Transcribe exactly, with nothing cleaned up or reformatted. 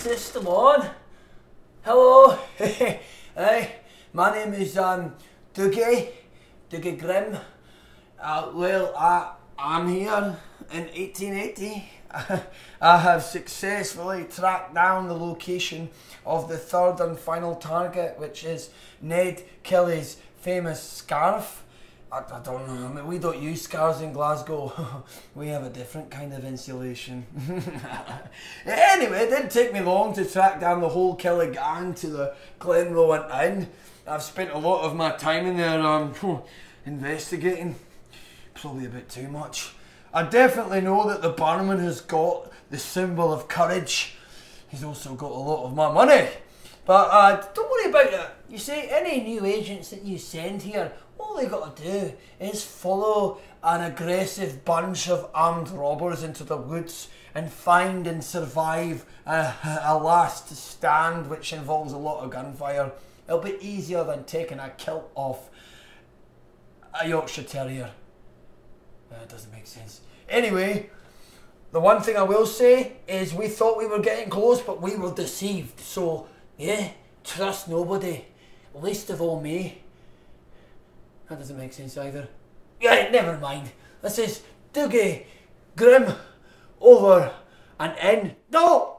this still on? Hello. Hey, my name is um, Dougie, Dougie Grimm. Uh, well, I, I'm here in eighteen eighty. I have successfully tracked down the location of the third and final target, which is Ned Kelly's famous scarf. I, I don't know, I mean, we don't use scarves in Glasgow. We have a different kind of insulation. Anyway, it didn't take me long to track down the whole Kelly gang to the Glenrowan Inn. I've spent a lot of my time in there um, investigating. Probably a bit too much. I definitely know that the barman has got the symbol of courage. He's also got a lot of my money. But uh, don't worry about it. You see, any new agents that you send here, all they got to do is follow an aggressive bunch of armed robbers into the woods and find and survive a, a last stand which involves a lot of gunfire. It'll be easier than taking a kilt off a Yorkshire Terrier. That doesn't make sense. Anyway, the one thing I will say is we thought we were getting close, but we were deceived. So, yeah, trust nobody. Least of all me. That doesn't make sense either. Yeah, never mind. This is Dougie Grimm over and in. No!